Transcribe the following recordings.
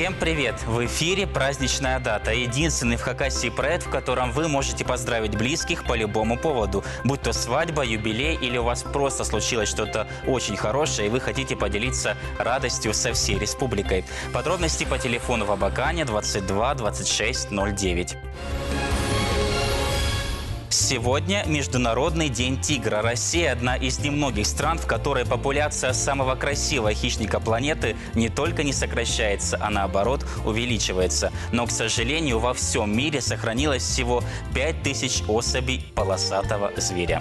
Всем привет! В эфире «Праздничная дата». Единственный в Хакасии проект, в котором вы можете поздравить близких по любому поводу. Будь то свадьба, юбилей или у вас просто случилось что-то очень хорошее, и вы хотите поделиться радостью со всей республикой. Подробности по телефону в Абакане 22 26 09. Сегодня Международный день тигра. Россия – одна из немногих стран, в которой популяция самого красивого хищника планеты не только не сокращается, а наоборот увеличивается. Но, к сожалению, во всем мире сохранилось всего 5000 особей полосатого зверя.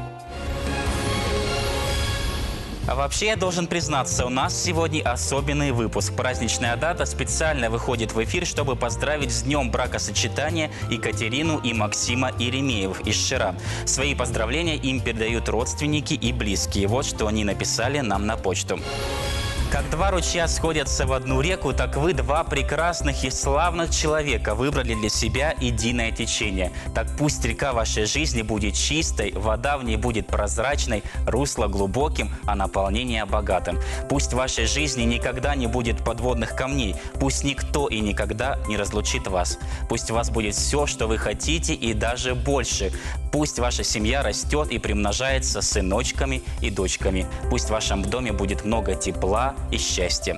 А вообще, я должен признаться, у нас сегодня особенный выпуск. «Праздничная дата» специально выходит в эфир, чтобы поздравить с днем бракосочетания Екатерину и Максима Иеремеевых из Шира. Свои поздравления им передают родственники и близкие. Вот что они написали нам на почту. Как два ручья сходятся в одну реку, так вы, два прекрасных и славных человека, выбрали для себя единое течение. Так пусть река вашей жизни будет чистой, вода в ней будет прозрачной, русло глубоким, а наполнение богатым. Пусть в вашей жизни никогда не будет подводных камней, пусть никто и никогда не разлучит вас. Пусть у вас будет все, что вы хотите, и даже больше. Пусть ваша семья растет и примножается сыночками и дочками. Пусть в вашем доме будет много тепла и счастья.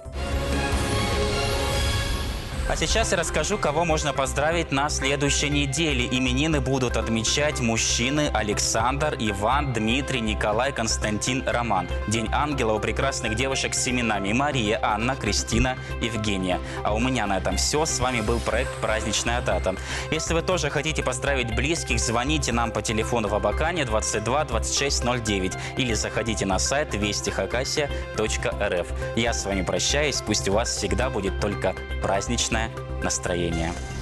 А сейчас я расскажу, кого можно поздравить на следующей неделе. Именины будут отмечать мужчины Александр, Иван, Дмитрий, Николай, Константин, Роман. День ангела у прекрасных девушек с именами Мария, Анна, Кристина, Евгения. А у меня на этом все. С вами был проект «Праздничная дата». Если вы тоже хотите поздравить близких, звоните нам по телефону в Абакане 22 26 09 или заходите на сайт вестихакасия.рф. Я с вами прощаюсь. Пусть у вас всегда будет только праздничное настроение.